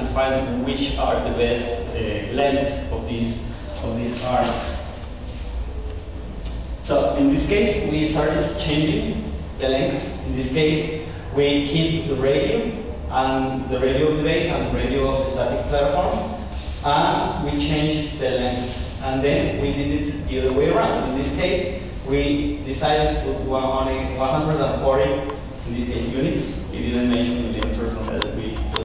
to find which are the best length of these arms. So in this case, we started changing the length. In this case, we keep the radio and the radio of the base and the radio of the static platform, and we changed the length. And then we did it the other way around. In this case, we decided to put only 140, in this case, units. We didn't mention millimeters on that.